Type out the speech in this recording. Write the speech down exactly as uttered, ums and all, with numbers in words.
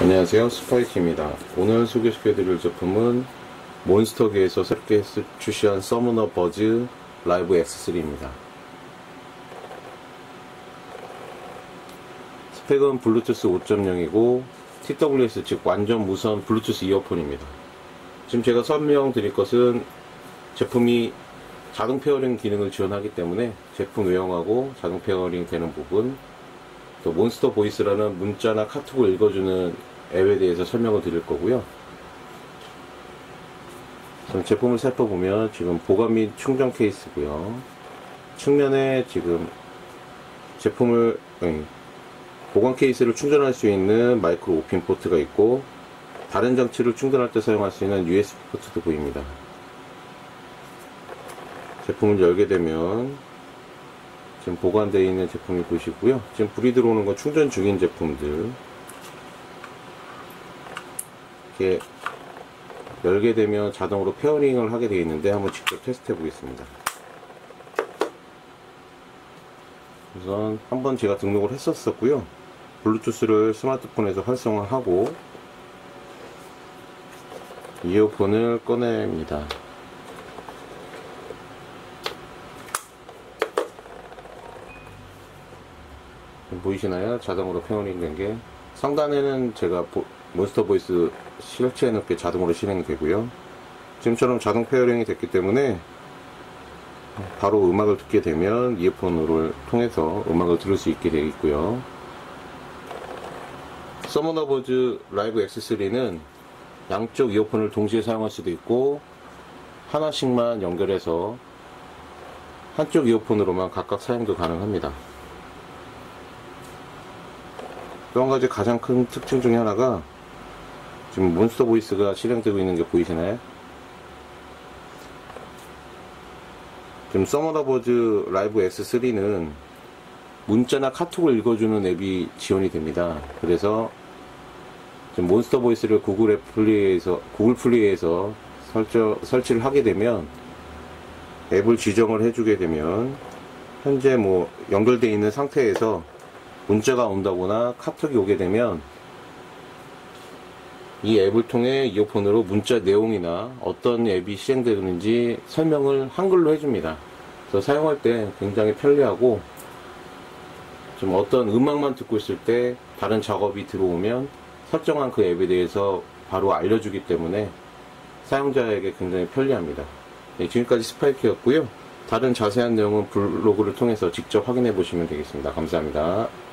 안녕하세요, 스파이키입니다. 오늘 소개시켜드릴 제품은 몬스터계에서 새롭게 출시한 서머너 버즈 라이브 엑스 쓰리입니다. 스펙은 블루투스 오 점 영이고 티 더블유 에스, 즉 완전 무선 블루투스 이어폰입니다. 지금 제가 설명드릴 것은 제품이 자동 페어링 기능을 지원하기 때문에 제품 외형하고 자동 페어링 되는 부분, 또 몬스터 보이스라는 문자나 카톡을 읽어주는 앱에 대해서 설명을 드릴 거고요. 제품을 살펴보면 지금 보관 및 충전 케이스고요. 측면에 지금 제품을 응, 보관 케이스를 충전할 수 있는 마이크로 오 핀 포트가 있고, 다른 장치를 충전할 때 사용할 수 있는 유 에스 비 포트도 보입니다. 제품을 열게 되면 지금 보관되어 있는 제품이 보이시고요. 지금 불이 들어오는 건 충전 중인 제품들. 이렇게 열게 되면 자동으로 페어링을 하게 되어 있는데 한번 직접 테스트 해 보겠습니다. 우선 한번 제가 등록을 했었었고요. 블루투스를 스마트폰에서 활성화하고 이어폰을 꺼냅니다. 보이시나요? 자동으로 페어링 된 게. 상단에는 제가 보, 몬스터 보이스 실체해 놓게 자동으로 실행이 되고요. 지금처럼 자동 페어링이 됐기 때문에 바로 음악을 듣게 되면 이어폰을 통해서 음악을 들을 수 있게 되어 있고요. 서머너 버즈 라이브 엑스 쓰리는 양쪽 이어폰을 동시에 사용할 수도 있고, 하나씩만 연결해서 한쪽 이어폰으로만 각각 사용도 가능합니다. 또 한 가지 가장 큰 특징 중에 하나가 지금 몬스터 보이스가 실행되고 있는 게 보이시나요? 지금 서머너 버즈 라이브 엑스 쓰리는 문자나 카톡을 읽어주는 앱이 지원이 됩니다. 그래서 지금 몬스터 보이스를 구글 애플리에서 구글 플레이에서 설정, 설치를 하게 되면, 앱을 지정을 해주게 되면 현재 뭐 연결되어 있는 상태에서 문자가 온다거나 카톡이 오게 되면 이 앱을 통해 이어폰으로 문자 내용이나 어떤 앱이 실행되는지 설명을 한글로 해줍니다. 그래서 사용할 때 굉장히 편리하고, 좀 어떤 음악만 듣고 있을 때 다른 작업이 들어오면 설정한 그 앱에 대해서 바로 알려주기 때문에 사용자에게 굉장히 편리합니다. 네, 지금까지 스파이크였고요. 다른 자세한 내용은 블로그를 통해서 직접 확인해 보시면 되겠습니다. 감사합니다.